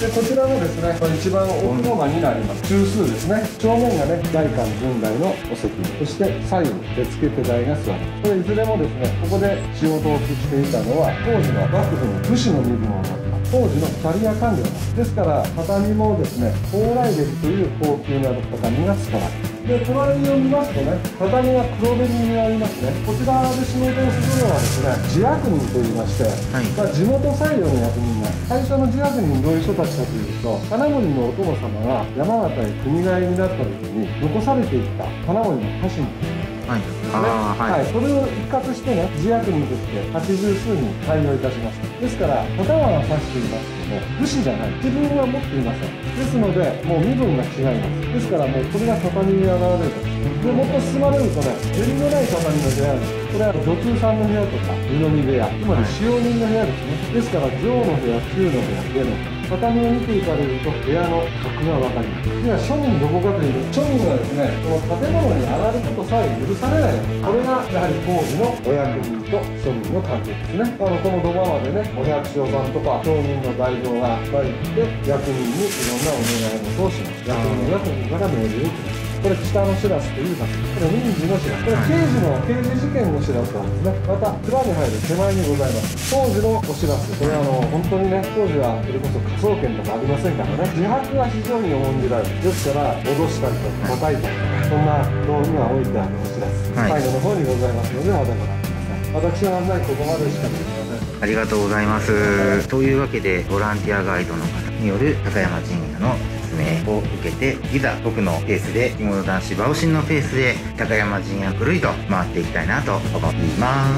でこちらがですね、一番奥の間になります。中枢ですね。正面がね、外観純来のお席、そして左右手付け手台が座る。これいずれもですね、ここで仕事をしていたのは当時の幕府の武士の身分を持った当時のキャリア官僚ですから、畳もですね、蓬莱歴という高級な畳が使われる。で、隣を見ますとね、畳が黒紅になりますね。こちらで仕事をするのはですね、自役人といいまして、はい、地元採用の役人が、最初の自役人どういう人たちかというと、金森のお殿様が山形へ国替えになった時に残されていった金森の家臣はい、はい、それを一括してね、自役人として80数人採用いたしました。ですから、刀が指していますけども、武士じゃない、自分は持っていません。ですので、もう身分が違います。ですから、もうこれが畳に現れると。で、もっと進まれるとね、縁のない畳の部屋です。これは女中さんの部屋とか、湯飲み部屋、つまり使用人の部屋ですね。ですから、上の部屋、中の部屋、上の部屋。畳を見ていかれると部屋の格が分かります。では庶民どこかというと、庶民はですね、この建物に上がることさえ許されない。これがやはり当時のお役人と庶民の関係ですね。この土間までね、お百姓さんとか町民の代表が入って役人にいろんなお願い事をします。役人がここから命令を受けます。これ北のしらすというか、これ民事のしらす、これ刑事事件のしらすなんですね。また蔵に入る手前にございます。当時のおしらす、これ本当にね、当時はそれこそ科捜研とかありませんからね、自白が非常に重んじられる。ですから脅したりとか叩いたりとか、そんな道具が置いてあるおしらす、最後の方にございますので、またご覧ください。私の案内ここまでしかできません。 ありがとうございます。というわけで、ボランティアガイドの方による高山陣屋のを受けて、いざ僕のペースで着物男子馬尾新のペースで高山陣屋ぐるりと回っていきたいなと思います。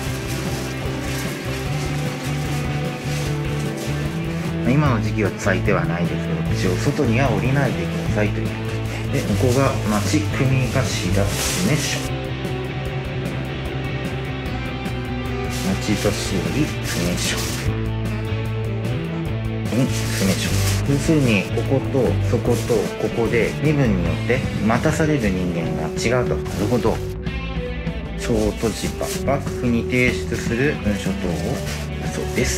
今の時期は咲いてはないですけど、一応外には降りないでくださいということで、ここが町組頭ですね。町年寄り詰所要するにこことそことここで身分によって待たされる人間が違うと。なるほど。小都知場幕府に提出する文書等をそうです。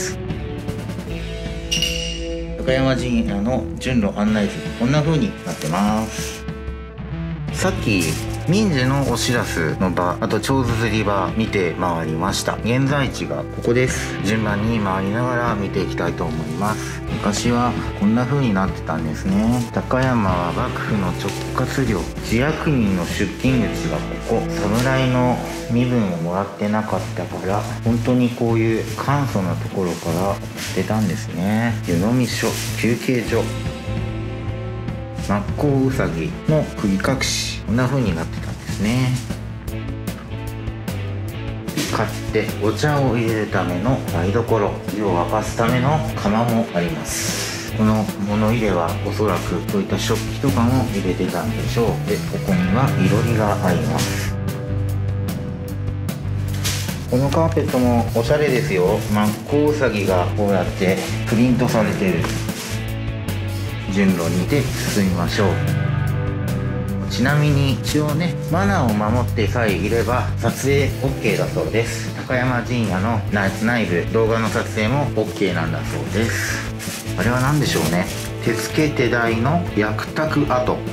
高山陣屋の順路案内図、こんな風になってます。さっき民事のお知らすの場、あと長筒釣り場見て回りました。現在地がここです。順番に回りながら見ていきたいと思います。昔はこんな風になってたんですね。高山は幕府の直轄領、自役人の出勤口がここ。侍の身分をもらってなかったから、本当にこういう簡素なところから出たんですね。湯飲み所、休憩所、真っ向うさぎの釘隠し、こんな風になってたんですね。買ってお茶を入れるための台所、湯を沸かすための釜もあります。この物入れはおそらくそういった食器とかも入れてたんでしょう。で、ここには囲炉裏があります。このカーペットもおしゃれですよ。真っ向うさぎがこうやってプリントされてる。順路にて進みましょう。ちなみに一応ね、マナーを守ってさえいれば撮影 OK だそうです。高山陣屋の内部動画の撮影も OK なんだそうです。あれは何でしょうね。手付手台の役宅跡、こ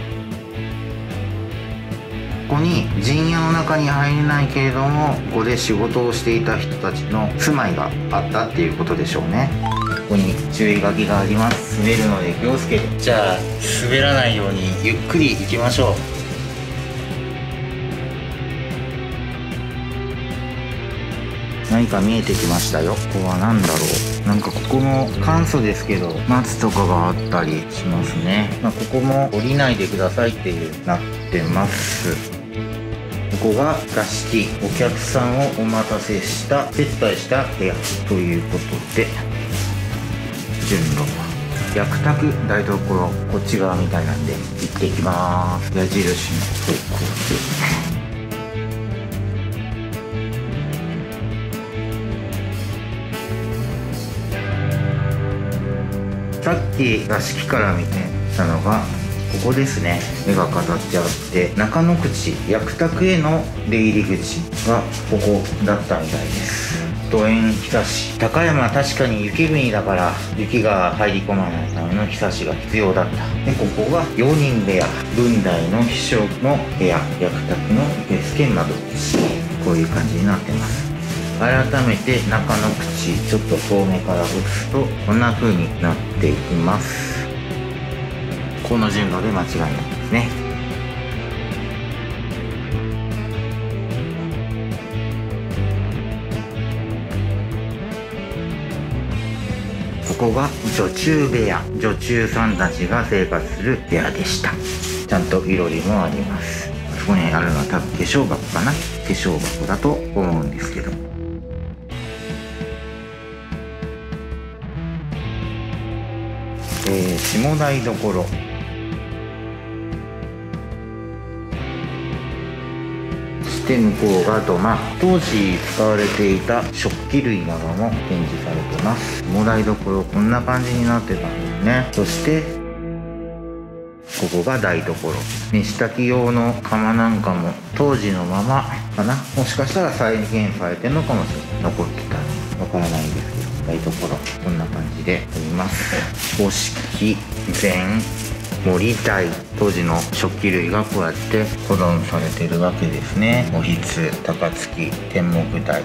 こに陣屋の中に入れないけれども、ここで仕事をしていた人たちの住まいがあったっていうことでしょうね。ここに注意書きがあります。滑るので気をつけて。じゃあ滑らないようにゆっくり行きましょう。何か見えてきましたよ。ここは何だろう。なんかここも簡素ですけど松とかがあったりしますね。ここも降りないでくださいっていうなってます。ここが座敷、お客さんをお待たせした接待した部屋ということで、順路、役宅、台所、こっち側みたいなんで行ってきます。矢印の方向で。さっき座敷から見てたのがここですね。絵が飾ってあって、中の口、役宅への出入り口がここだったみたいです。 ド園ひさし。高山は確かに雪国だから雪が入り込まないためのひさしが必要だった。でここが用人部屋、文代の秘書の部屋、役宅の受付窓口、こういう感じになってます。改めて中の口ちょっと遠目から映すとこんな風になっていきます。この順路で間違いないですね。ここが女中部屋、女中さんたちが生活する部屋でした。ちゃんといろりもあります。そこにあるのは多分化粧箱かな、化粧箱だと思うんですけど、下台所。そして向こうが土間。当時使われていた食器類なども展示されてます。下台所こんな感じになってたんですね。そしてここが台所。飯炊き用の釜なんかも当時のままかな、もしかしたら再現されてるのかもしれない、残ってたらわからないんですけど、台所こんな感じであります。五色、膳、盛り台、当時の食器類がこうやって保存されてるわけですね。おひつ、高槻、天目台。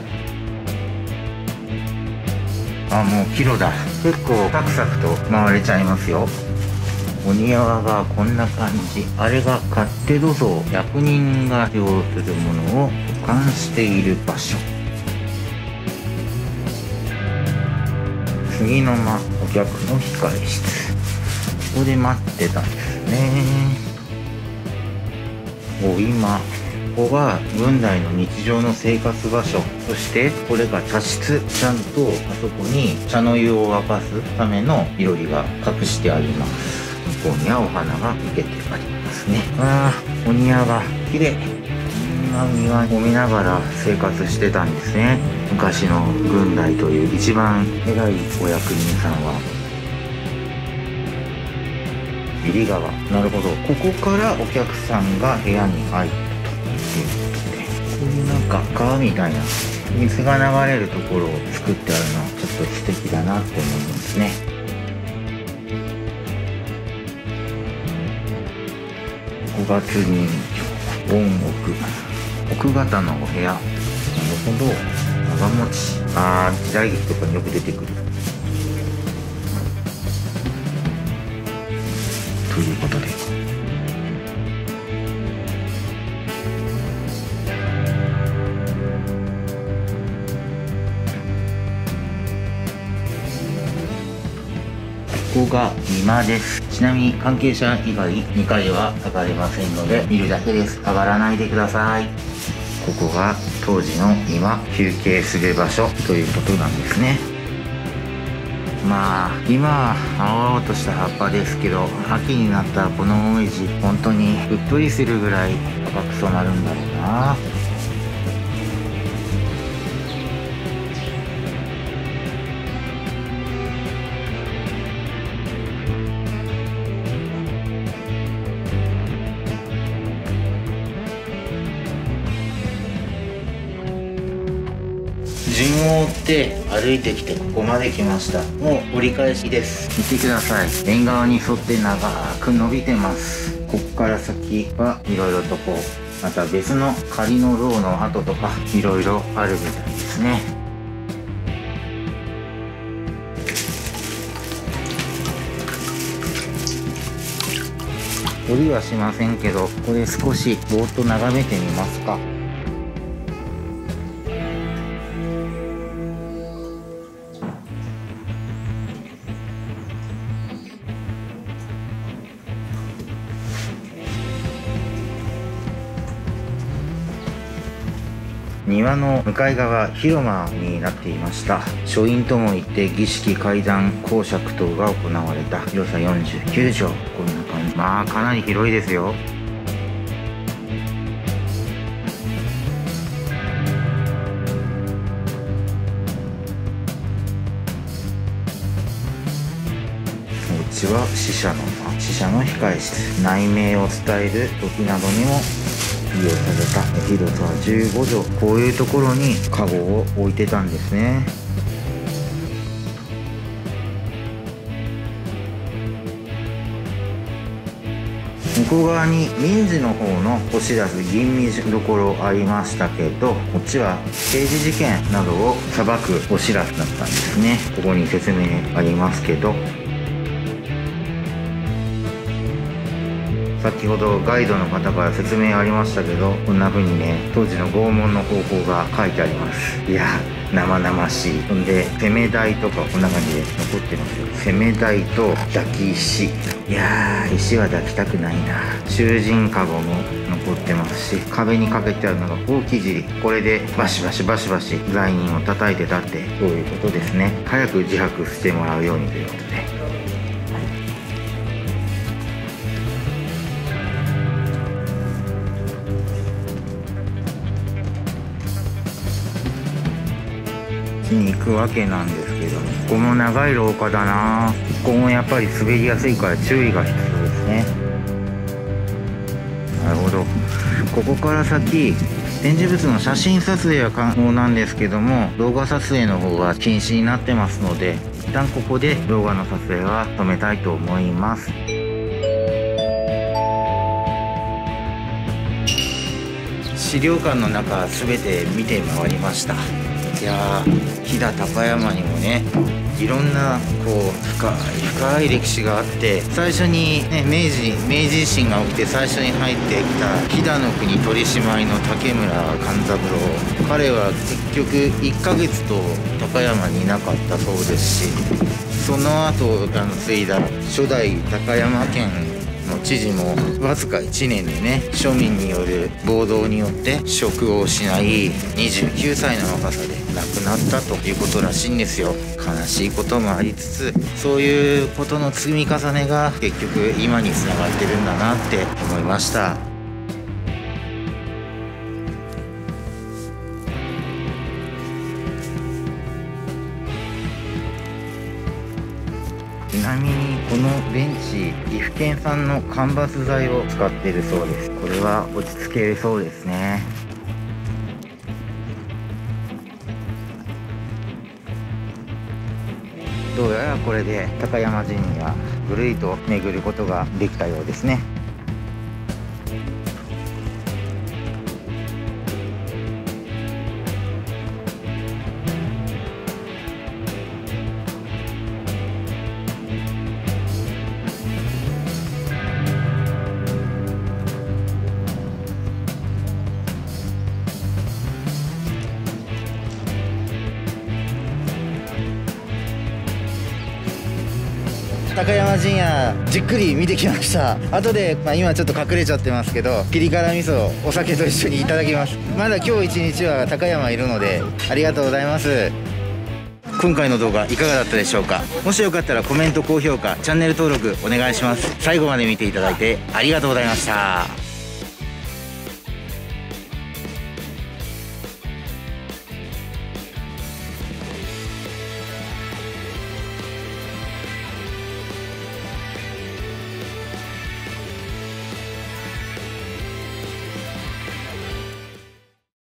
あ、もうキロだ。結構サクサクと回れちゃいますよ。お庭がこんな感じ。あれが勝手土蔵、役人が使用するものを保管している場所。次の間、お客の控え室。ここで待ってたんですね。お今、ここが文代の日常の生活場所。そしてこれが茶室。ちゃんとあそこに茶の湯を沸かすためのいろりが隠してあります。向こうにはお花が生けてありますね。ああ、お庭が綺麗。庭を見ながら生活してたんですね。昔の軍代という一番偉いお役人さんは。入り側。なるほど。ここからお客さんが部屋に入ったということで、こういうなんか川みたいな水が流れるところを作ってあるのはちょっと素敵だなって思いますね。ここが次に音奥方のお部屋。なるほど。長持ち。ああ、時代劇とかによく出てくる。ということで。ここが居間です。ちなみに関係者以外2階は上がれませんので見るだけです。上がらないでください。ここが当時の今休憩する場所ということなんですね。まあ今は青々とした葉っぱですけど、秋になったらこの紅葉本当にうっとりするぐらい赤く染まるんだろうな。順を追って歩いてきてここまで来ました。もう折り返しです。見てください。縁側に沿って長く伸びてます。ここから先はいろいろとこうまた別の仮の廊の跡とかいろいろあるみたいですね。降りはしませんけど、これ少しぼーっと眺めてみますか。庭の向かい側広間になっていました。書院ともいって儀式、階段、講釈等が行われた広さ49畳。こんな感じ。まあかなり広いですよ。こっちは死者の間、死者の控え室。内命を伝える時などにもをされた広さ15畳、こういうところにカゴを置いてたんですね。向こう側に民事の方のお知らせ吟味所ありましたけど、こっちは刑事事件などを裁くお知らせだったんですね。ここに説明ありますけど、先ほどガイドの方から説明ありましたけど、こんな風にね、当時の拷問の方法が書いてあります。いや生々しい。ほんで攻め台とかこんな感じで残ってますよ。攻め台と抱き石、いやー石は抱きたくないな。囚人カゴも残ってますし、壁にかけてあるのがほうき尻、これでバシバシバシバシ罪人を叩いてたって、そういうことですね。早く自白してもらうようにということで、に行くわけなんですけども、ここも長い廊下だな。ここもやっぱり滑りやすいから注意が必要ですね。なるほど。ここから先展示物の写真撮影は可能なんですけども、動画撮影の方は禁止になってますので、一旦ここで動画の撮影は止めたいと思います。資料館の中全て見て回りました。いやー、飛騨高山にもね、いろんなこう深い歴史があって、最初に、ね、明治維新が起きて最初に入ってきた飛騨の国取締りの竹村勘三郎、彼は結局1ヶ月と高山にいなかったそうですし、その後継いだ初代高山県の知事もわずか1年でね、庶民による暴動によって職を失い、29歳の若さで亡くなったということらしいんですよ。悲しいこともありつつ、そういうことの積み重ねが結局今につながってるんだなって思いました。ちなみにこのベンチ、岐阜県産の間伐材を使っているそうです。これは落ち着けるそうですね。どうやらこれで高山神社ぐるりと巡ることができたようですね。高山神社じっくり見てきました。後で、今ちょっと隠れちゃってますけど、ピリ辛味噌お酒と一緒にいただきます。まだ今日一日は高山いるので、ありがとうございます。今回の動画いかがだったでしょうか。もしよかったらコメント、高評価、チャンネル登録お願いします。最後まで見ていただいてありがとうございました。